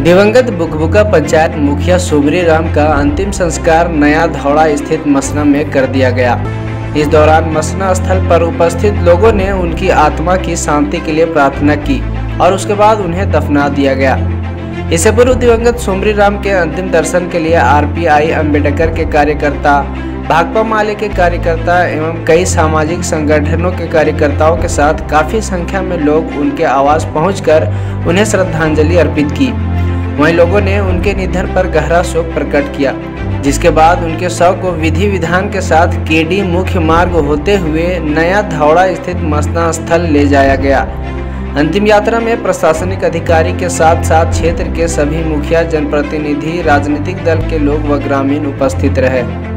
दिवंगत बुकबुका पंचायत मुखिया सुबरी राम का अंतिम संस्कार नया धौड़ा स्थित मसना में कर दिया गया। इस दौरान मसना स्थल पर उपस्थित लोगों ने उनकी आत्मा की शांति के लिए प्रार्थना की और उसके बाद उन्हें दफना दिया गया। इससे पूर्व दिवंगत सुबरी राम के अंतिम दर्शन के लिए आरपीआई अम्बेडकर के कार्यकर्ता, भाकपा माले के कार्यकर्ता एवं कई सामाजिक संगठनों के कार्यकर्ताओं के साथ काफी संख्या में लोग उनके आवास पहुंचकर उन्हें श्रद्धांजलि अर्पित की। वहीं लोगों ने उनके निधन पर गहरा शोक प्रकट किया, जिसके बाद उनके शव को विधि विधान के साथ केडी मुख्य मार्ग होते हुए नया धौड़ा स्थित मसना स्थल ले जाया गया। अंतिम यात्रा में प्रशासनिक अधिकारी के साथ साथ क्षेत्र के सभी मुखिया, जनप्रतिनिधि, राजनीतिक दल के लोग व ग्रामीण उपस्थित रहे।